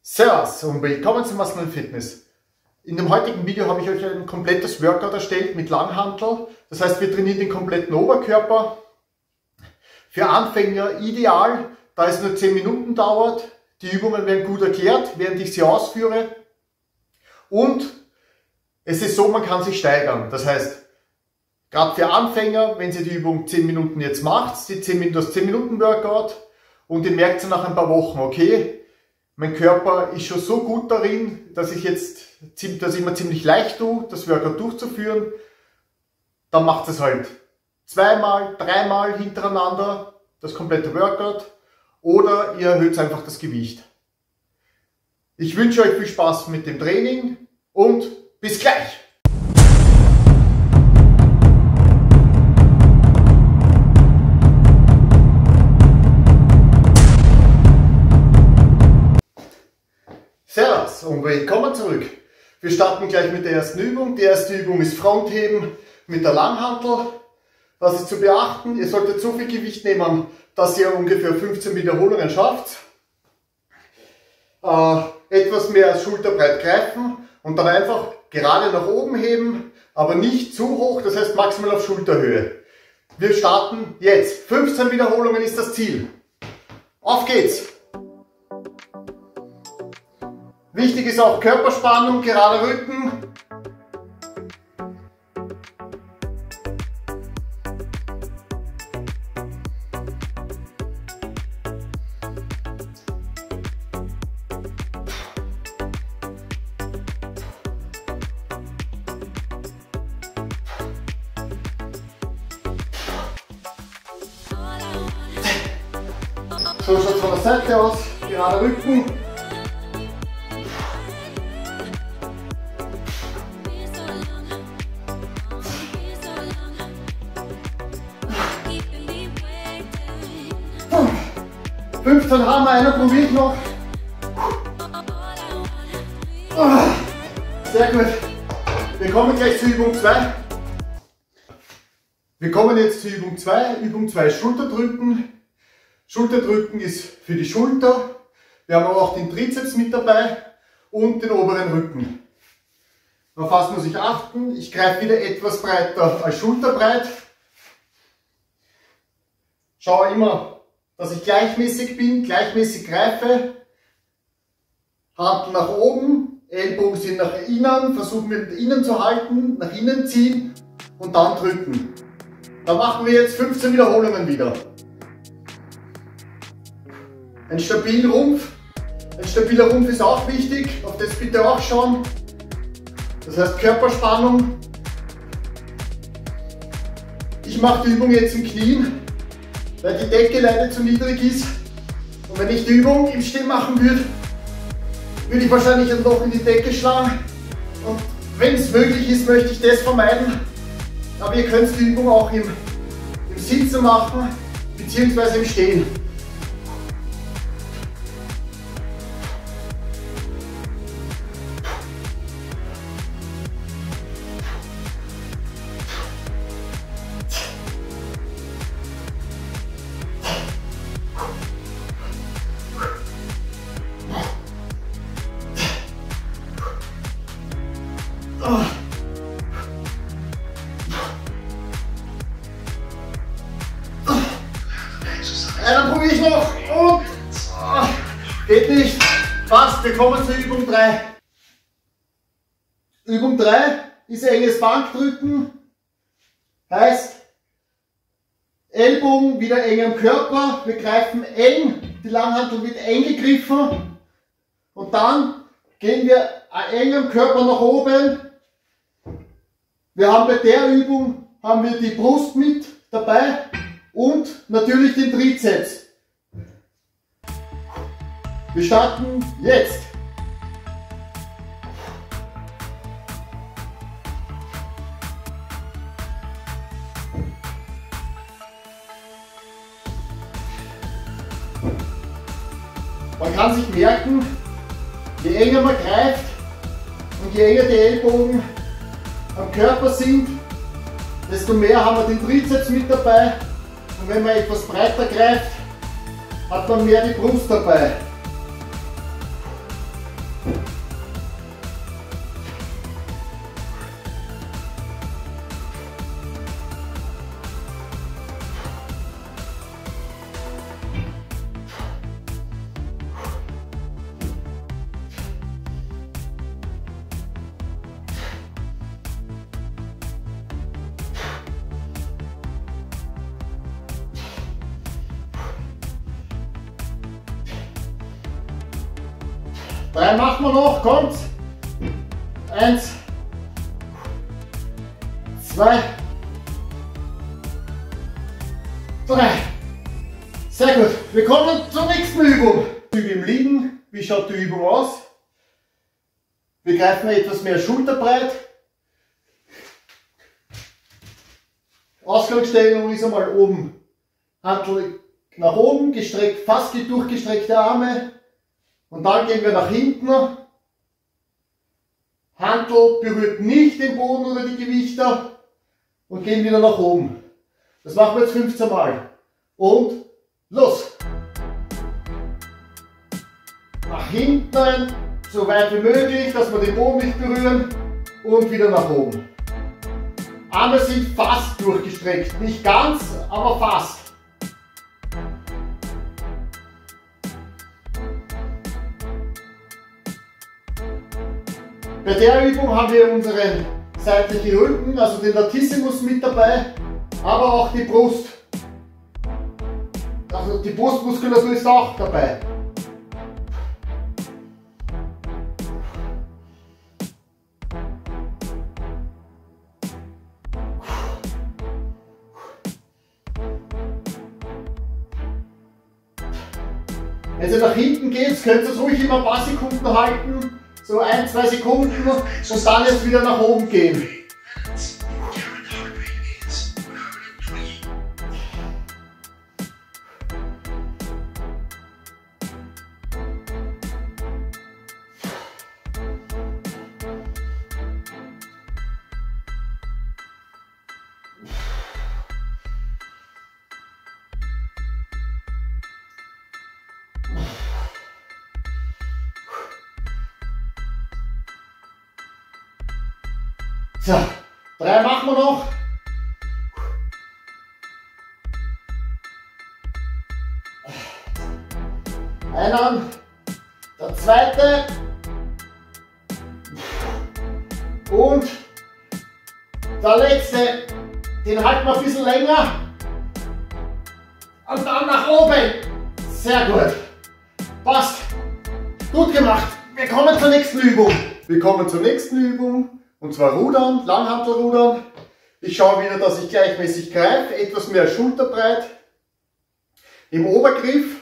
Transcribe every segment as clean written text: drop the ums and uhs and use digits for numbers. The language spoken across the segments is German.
Servus und willkommen zum Muscle & Fitness. In dem heutigen Video habe ich euch ein komplettes Workout erstellt mit Langhantel. Das heißt, wir trainieren den kompletten Oberkörper. Für Anfänger ideal, da es nur 10 Minuten dauert. Die Übungen werden gut erklärt, während ich sie ausführe. Und es ist so, man kann sich steigern. Das heißt, gerade für Anfänger, wenn ihr die Übung 10 Minuten jetzt macht, das 10 Minuten Workout, und ihr merkt dann nach ein paar Wochen, okay, mein Körper ist schon so gut darin, dass ich mir ziemlich leicht tue, das Workout durchzuführen. Dann macht es halt 2-mal, 3-mal hintereinander das komplette Workout oder ihr erhöht einfach das Gewicht. Ich wünsche euch viel Spaß mit dem Training und bis gleich! Servus und willkommen zurück. Wir starten gleich mit der ersten Übung. Die erste Übung ist Frontheben mit der Langhantel. Was ist zu beachten? Ihr solltet so viel Gewicht nehmen, dass ihr ungefähr 15 Wiederholungen schafft. Etwas mehr als schulterbreit greifen und dann einfach gerade nach oben heben, aber nicht zu hoch, das heißt maximal auf Schulterhöhe. Wir starten jetzt. 15 Wiederholungen ist das Ziel. Auf geht's! Wichtig ist auch Körperspannung, gerader Rücken. So schaut es von der Seite aus, gerader Rücken. Dann haben wir einer, probiert noch. Sehr gut. Wir kommen gleich zu Übung 2. Wir kommen jetzt zu Übung 2. Übung 2 ist Schulterdrücken. Schulterdrücken ist für die Schulter. Wir haben aber auch den Trizeps mit dabei und den oberen Rücken. Auf was muss ich achten? Ich greife wieder etwas breiter als schulterbreit. Schaue immer, dass ich gleichmäßig bin, gleichmäßig greife. Hand nach oben, Ellbogen sind nach innen, versuchen mit innen zu halten, nach innen ziehen und dann drücken. Da machen wir jetzt 15 Wiederholungen wieder. Ein stabiler Rumpf. Ein stabiler Rumpf ist auch wichtig, auf das bitte auch schauen. Das heißt Körperspannung. Ich mache die Übung jetzt im Knien, weil die Decke leider zu niedrig ist. Und wenn ich die Übung im Stehen machen würde, würde ich wahrscheinlich ein Loch in die Decke schlagen. Und wenn es möglich ist, möchte ich das vermeiden. Aber ihr könnt die Übung auch im Sitzen machen, beziehungsweise im Stehen. Dann probiere ich noch und geht nicht. Passt, wir kommen zur Übung 3. Übung 3 ist enges Bankdrücken. Heißt, Ellbogen wieder eng am Körper. Wir greifen eng, die Langhantel wird eng gegriffen. Und dann gehen wir eng am Körper nach oben. Wir haben bei der Übung die Brust mit dabei. Und natürlich den Trizeps. Wir starten jetzt. Man kann sich merken, je enger man greift und je enger die Ellbogen am Körper sind, desto mehr haben wir den Trizeps mit dabei. Und wenn man etwas breiter greift, hat man mehr die Brust dabei. Drei machen wir noch, kommt. 1, 2, 3. Sehr gut. Wir kommen zur nächsten Übung. Züge im Liegen. Wie schaut die Übung aus? Wir greifen etwas mehr schulterbreit. Ausgangsstellung ist einmal oben. Hantel nach oben, gestreckt, fast durchgestreckte Arme. Und dann gehen wir nach hinten. Hantel berührt nicht den Boden oder die Gewichte und gehen wieder nach oben. Das machen wir jetzt 15 Mal. Und los! Nach hinten, so weit wie möglich, dass wir den Boden nicht berühren und wieder nach oben. Arme sind fast durchgestreckt, nicht ganz, aber fast. Bei der Übung haben wir unseren seitlichen Rücken, also den Latissimus mit dabei, aber auch die Brust. Also die Brustmuskulatur ist auch dabei. Wenn ihr nach hinten geht, könnt ihr es ruhig immer ein paar Sekunden halten. So 1, 2 Sekunden und dann jetzt wieder nach oben gehen. So, 3 machen wir noch. Einen, der zweite und der letzte. Den halten wir ein bisschen länger und dann nach oben. Sehr gut. Passt. Gut gemacht. Wir kommen zur nächsten Übung. Wir kommen zur nächsten Übung. Und zwar Rudern, Langhantelrudern. Ich schaue wieder, dass ich gleichmäßig greife, etwas mehr schulterbreit. Im Obergriff.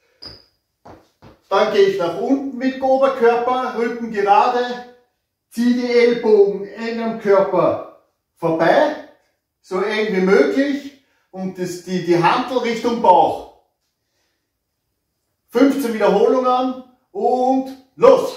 Dann gehe ich nach unten mit dem Oberkörper, Rücken gerade, ziehe die Ellbogen eng am Körper vorbei, so eng wie möglich und die Hantel Richtung Bauch. 15 Wiederholungen und los!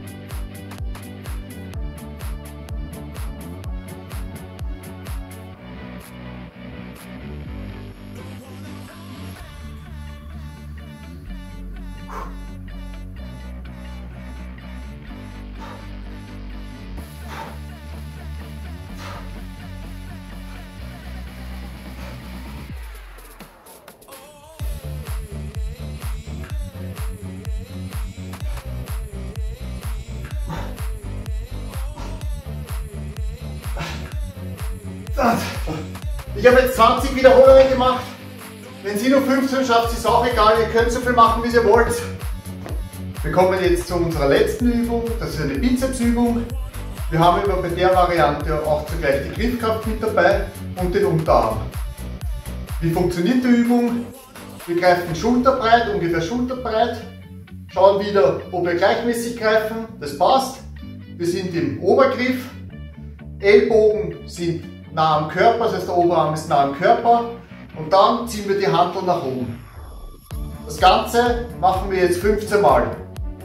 Ich habe jetzt 20 Wiederholungen gemacht. Wenn Sie nur 15 schafft, ist es auch egal. Ihr könnt so viel machen, wie ihr wollt. Wir kommen jetzt zu unserer letzten Übung. Das ist eine Bizepsübung. Wir haben aber bei der Variante auch zugleich die Griffkraft mit dabei und den Unterarm. Wie funktioniert die Übung? Wir greifen schulterbreit, ungefähr schulterbreit. Schauen wieder, ob wir gleichmäßig greifen. Das passt. Wir sind im Obergriff. Ellbogen sind nah am Körper, das heißt der Oberarm ist nah am Körper und dann ziehen wir die Hantel nach oben. Das Ganze machen wir jetzt 15 Mal.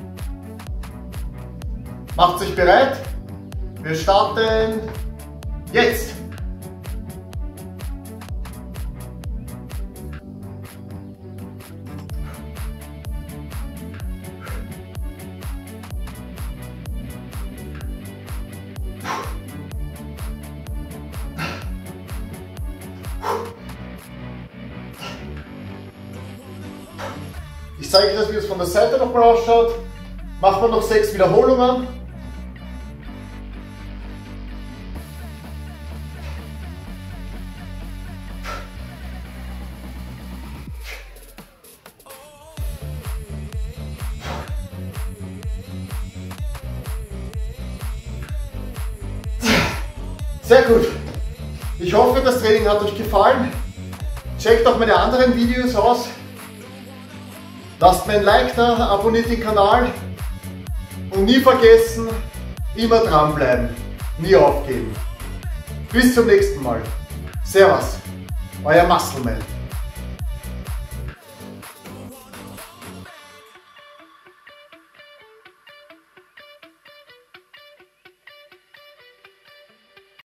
Macht euch bereit. Wir starten jetzt. zeige ich euch, wie es von der Seite nochmal ausschaut. Machen wir noch 6 Wiederholungen. Sehr gut. Ich hoffe, das Training hat euch gefallen. Checkt auch meine anderen Videos aus. Lasst mir ein Like da, abonniert den Kanal und nie vergessen, immer dranbleiben, nie aufgeben. Bis zum nächsten Mal. Servus, euer Muscleman.